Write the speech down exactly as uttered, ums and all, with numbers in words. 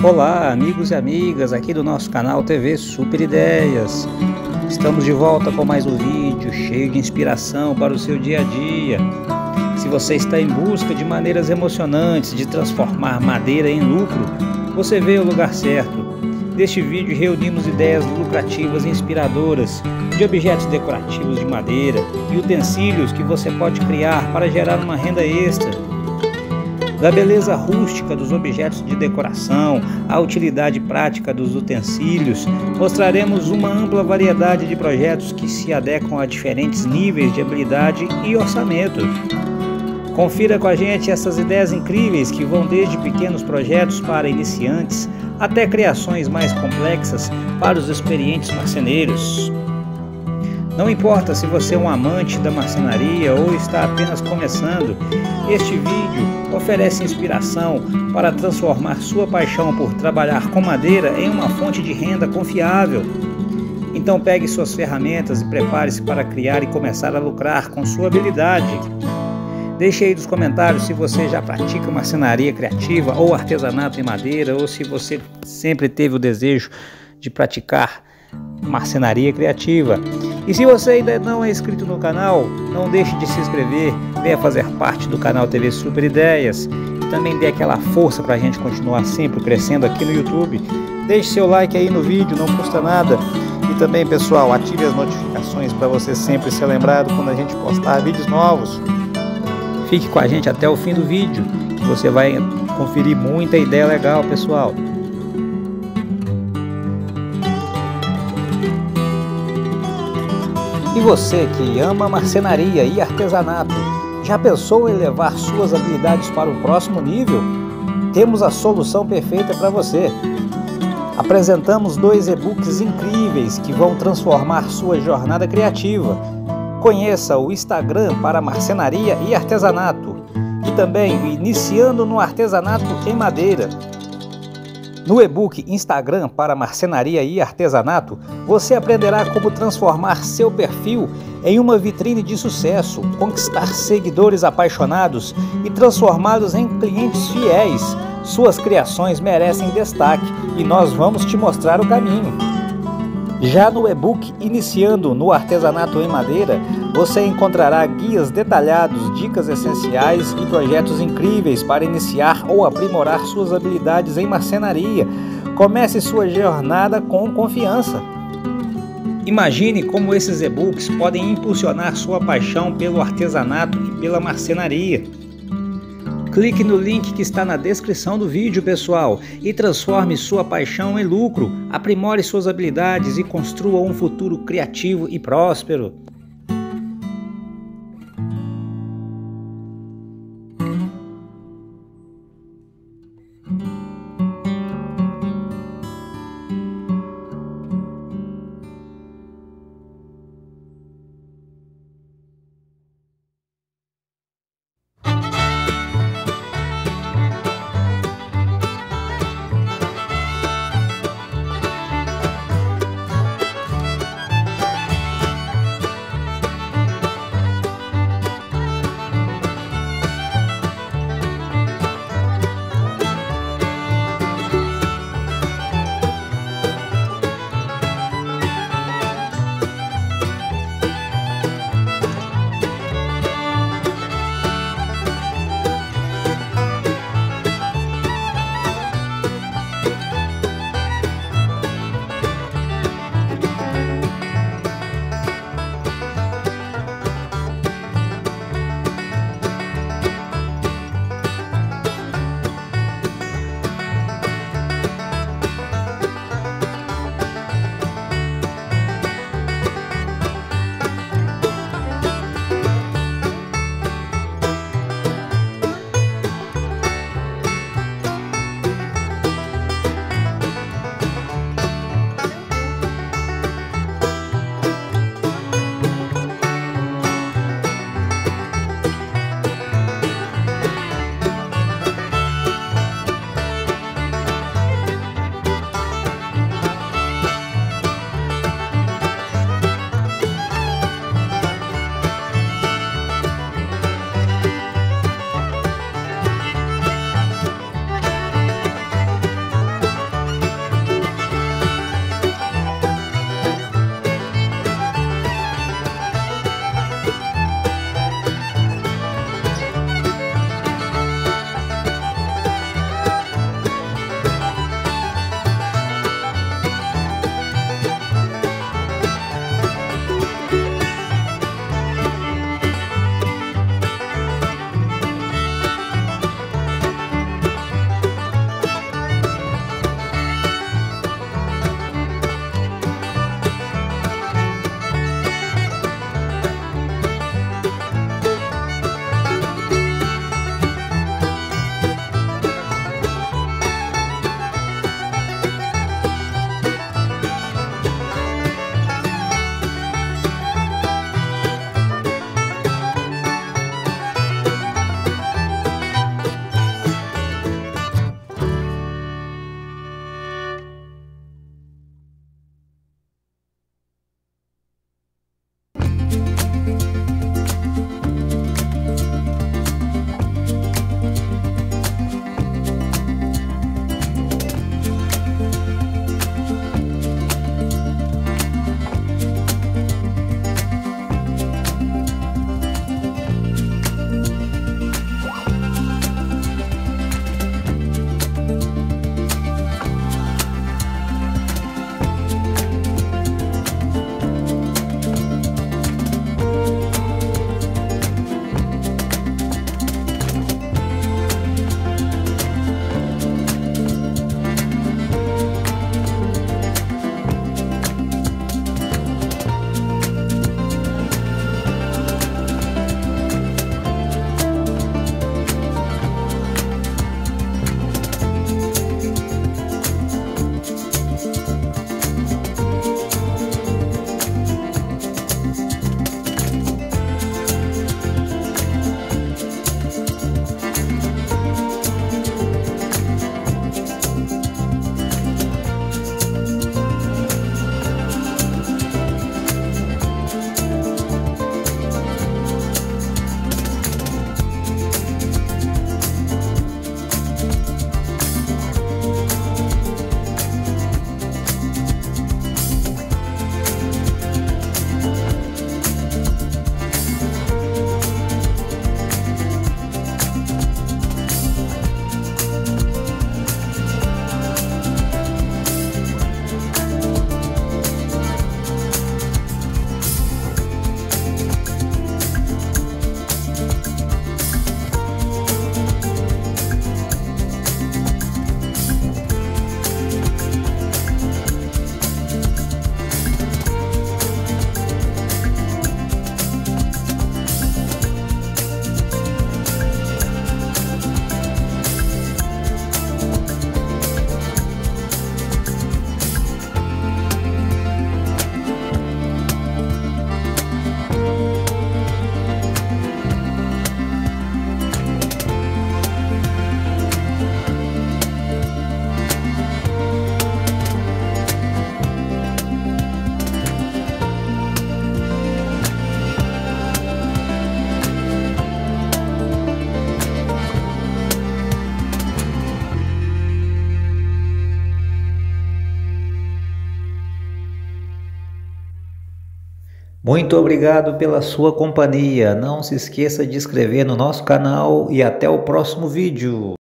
Olá, amigos e amigas aqui do nosso canal T V Super Ideias. Estamos de volta com mais um vídeo cheio de inspiração para o seu dia a dia. Se você está em busca de maneiras emocionantes de transformar madeira em lucro, você veio ao lugar certo. Neste vídeo reunimos ideias lucrativas e inspiradoras de objetos decorativos de madeira e utensílios que você pode criar para gerar uma renda extra. Da beleza rústica dos objetos de decoração à utilidade prática dos utensílios, mostraremos uma ampla variedade de projetos que se adequam a diferentes níveis de habilidade e orçamento. Confira com a gente essas ideias incríveis que vão desde pequenos projetos para iniciantes até criações mais complexas para os experientes marceneiros. Não importa se você é um amante da marcenaria ou está apenas começando, este vídeo oferece inspiração para transformar sua paixão por trabalhar com madeira em uma fonte de renda confiável. Então pegue suas ferramentas e prepare-se para criar e começar a lucrar com sua habilidade. Deixe aí nos comentários se você já pratica marcenaria criativa ou artesanato em madeira, ou se você sempre teve o desejo de praticar marcenaria criativa. E se você ainda não é inscrito no canal, não deixe de se inscrever, venha fazer parte do canal T V Super Ideias e também dê aquela força para a gente continuar sempre crescendo aqui no YouTube. Deixe seu like aí no vídeo, não custa nada. E também, pessoal, ative as notificações para você sempre ser lembrado quando a gente postar vídeos novos. Fique com a gente até o fim do vídeo, que você vai conferir muita ideia legal, pessoal. E você que ama marcenaria e artesanato, já pensou em levar suas habilidades para o próximo nível? Temos a solução perfeita para você. Apresentamos dois e-books incríveis que vão transformar sua jornada criativa. Conheça o Instagram para marcenaria e artesanato e também o Iniciando no Artesanato em Madeira. No e-book Instagram para marcenaria e artesanato, você aprenderá como transformar seu perfil em uma vitrine de sucesso, conquistar seguidores apaixonados e transformá-los em clientes fiéis. Suas criações merecem destaque e nós vamos te mostrar o caminho. Já no e-book Iniciando no Artesanato em Madeira, você encontrará guias detalhados, dicas essenciais e projetos incríveis para iniciar ou aprimorar suas habilidades em marcenaria. Comece sua jornada com confiança. Imagine como esses e-books podem impulsionar sua paixão pelo artesanato e pela marcenaria. Clique no link que está na descrição do vídeo, pessoal, e transforme sua paixão em lucro, aprimore suas habilidades e construa um futuro criativo e próspero. Muito obrigado pela sua companhia. Não se esqueça de inscrever no nosso canal e até o próximo vídeo.